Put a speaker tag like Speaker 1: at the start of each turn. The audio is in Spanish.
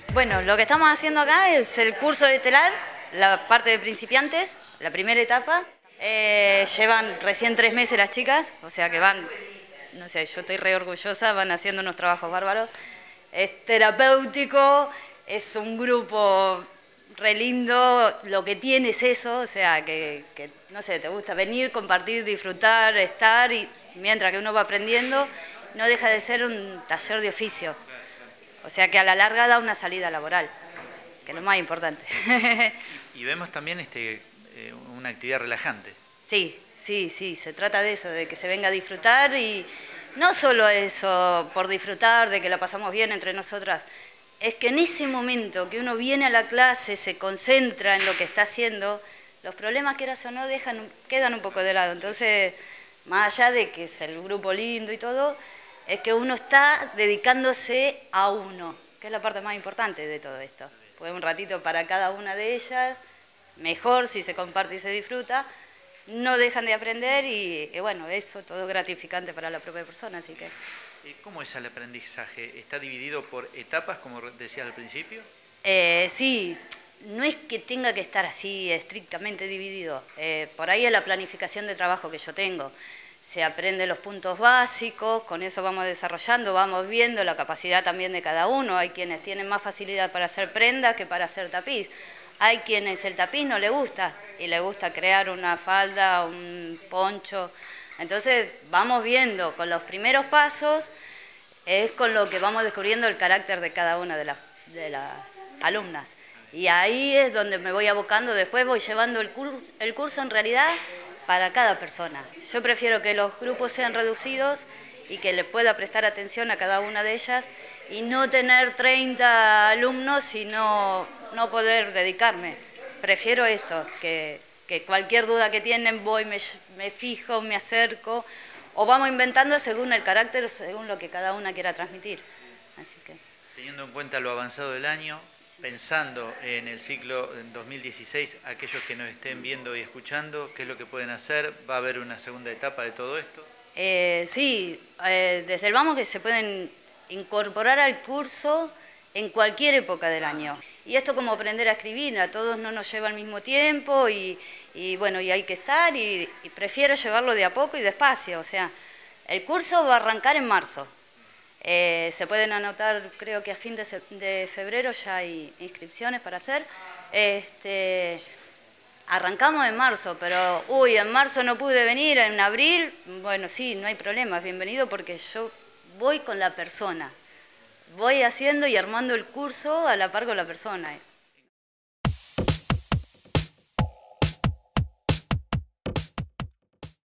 Speaker 1: Bueno, lo que estamos haciendo acá es el curso de telar, la parte de principiantes, la primera etapa. Llevan recién 3 meses las chicas, o sea que van, no sé, yo estoy re orgullosa, van haciendo unos trabajos bárbaros. Es terapéutico, es un grupo re lindo, lo que tiene es eso, o sea que no sé, te gusta venir, compartir, disfrutar, estar, y mientras que uno va aprendiendo, no deja de ser un taller de oficio. O sea que a la larga da una salida laboral, que es lo más importante.
Speaker 2: Y vemos también una actividad relajante.
Speaker 1: Sí, sí, sí, se trata de eso, de que se venga a disfrutar y no solo eso, por disfrutar, de que la pasamos bien entre nosotras, es que en ese momento que uno viene a la clase, se concentra en lo que está haciendo, los problemas, quieras o no, quedan un poco de lado. Entonces, más allá de que es el grupo lindo y todo, es que uno está dedicándose a uno, que es la parte más importante de todo esto. Pues un ratito para cada una de ellas, mejor si se comparte y se disfruta, no dejan de aprender y bueno, eso todo gratificante para la propia persona, así que...
Speaker 2: ¿Cómo es el aprendizaje? ¿Está dividido por etapas, como decías al principio?
Speaker 1: Sí, no es que tenga que estar así estrictamente dividido. Por ahí es la planificación de trabajo que yo tengo. Se aprende los puntos básicos, con eso vamos desarrollando, vamos viendo la capacidad también de cada uno. Hay quienes tienen más facilidad para hacer prendas que para hacer tapiz. Hay quienes el tapiz no le gusta y le gusta crear una falda, un poncho. Entonces vamos viendo con los primeros pasos, es con lo que vamos descubriendo el carácter de cada una de las alumnas. Y ahí es donde me voy abocando, después voy llevando el curso en realidad para cada persona. Yo prefiero que los grupos sean reducidos y que les pueda prestar atención a cada una de ellas y no tener 30 alumnos y no poder dedicarme. Prefiero esto, que cualquier duda que tienen voy, me fijo, me acerco o vamos inventando según el carácter, según lo que cada una quiera transmitir. Así que...
Speaker 2: Teniendo en cuenta lo avanzado del año, pensando en el ciclo 2016, aquellos que nos estén viendo y escuchando, ¿qué es lo que pueden hacer? ¿Va a haber una segunda etapa de todo esto?
Speaker 1: Sí, desde el vamos que se pueden incorporar al curso en cualquier época del año. Y esto como aprender a escribir, a todos no nos lleva al mismo tiempo y bueno, y hay que estar y prefiero llevarlo de a poco y despacio. O sea, el curso va a arrancar en marzo. Se pueden anotar, creo que a fin de febrero ya hay inscripciones para hacer. Arrancamos en marzo, pero en marzo no pude venir, en abril, bueno, sí, no hay problema, es bienvenido porque yo voy con la persona. Voy haciendo y armando el curso a la par con la persona.